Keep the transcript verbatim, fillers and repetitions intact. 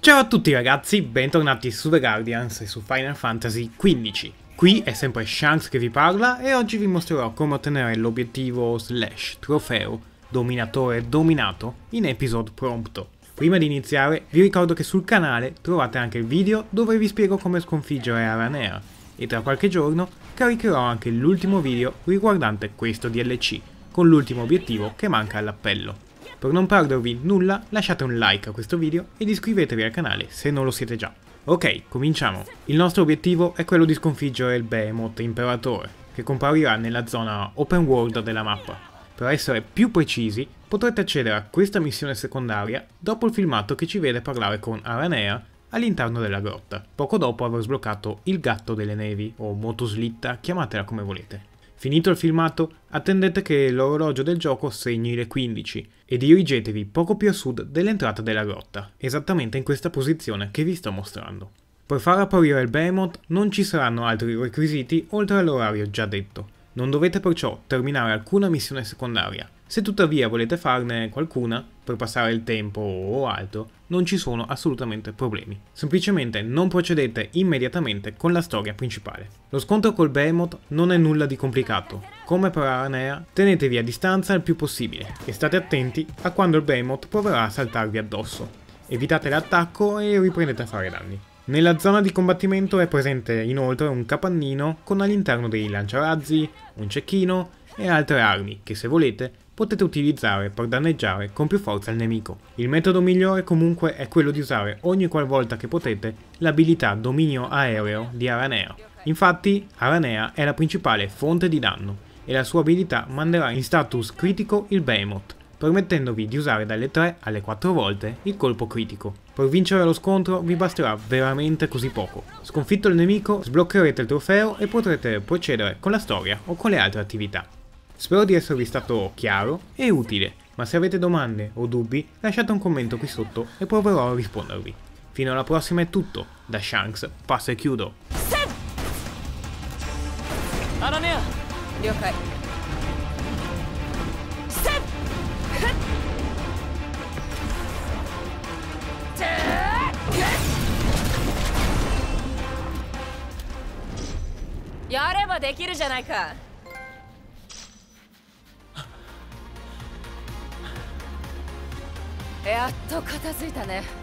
Ciao a tutti ragazzi, bentornati su The Guardians e su Final Fantasy quindici. Qui è sempre Shanks che vi parla e oggi vi mostrerò come ottenere l'obiettivo slash trofeo dominatore dominato in episode prompto. Prima di iniziare vi ricordo che sul canale trovate anche il video dove vi spiego come sconfiggere Aranea e tra qualche giorno caricherò anche l'ultimo video riguardante questo D L C con l'ultimo obiettivo che manca all'appello. Per non perdervi nulla lasciate un like a questo video ed iscrivetevi al canale se non lo siete già. Ok, cominciamo. Il nostro obiettivo è quello di sconfiggere il Behemoth Imperatore, che comparirà nella zona open world della mappa. Per essere più precisi, potrete accedere a questa missione secondaria dopo il filmato che ci vede parlare con Aranea all'interno della grotta, poco dopo aver sbloccato il Gatto delle Nevi, o Motoslitta, chiamatela come volete. Finito il filmato, attendete che l'orologio del gioco segni le quindici e dirigetevi poco più a sud dell'entrata della grotta, esattamente in questa posizione che vi sto mostrando. Per far apparire il Behemoth non ci saranno altri requisiti oltre all'orario già detto. Non dovete perciò terminare alcuna missione secondaria. Se tuttavia volete farne qualcuna, per passare il tempo o altro, non ci sono assolutamente problemi. Semplicemente non procedete immediatamente con la storia principale. Lo scontro col Behemoth non è nulla di complicato. Come per Aranea, tenetevi a distanza il più possibile e state attenti a quando il Behemoth proverà a saltarvi addosso. Evitate l'attacco e riprendete a fare danni. Nella zona di combattimento è presente inoltre un capannino con all'interno dei lanciarazzi, un cecchino e altre armi che, se volete, potete utilizzare per danneggiare con più forza il nemico. Il metodo migliore comunque è quello di usare ogni qualvolta che potete l'abilità dominio aereo di Aranea. Infatti Aranea è la principale fonte di danno e la sua abilità manderà in status critico il Behemoth, permettendovi di usare dalle tre alle quattro volte il colpo critico. Per vincere lo scontro vi basterà veramente così poco. Sconfitto il nemico, sbloccherete il trofeo e potrete procedere con la storia o con le altre attività. Spero di esservi stato chiaro e utile, ma se avete domande o dubbi lasciate un commento qui sotto e proverò a rispondervi. Fino alla prossima è tutto, da Shanks passa e chiudo. Aranea! Ryokai. Yareba dekiru janai ka. Yatto katazuita ne.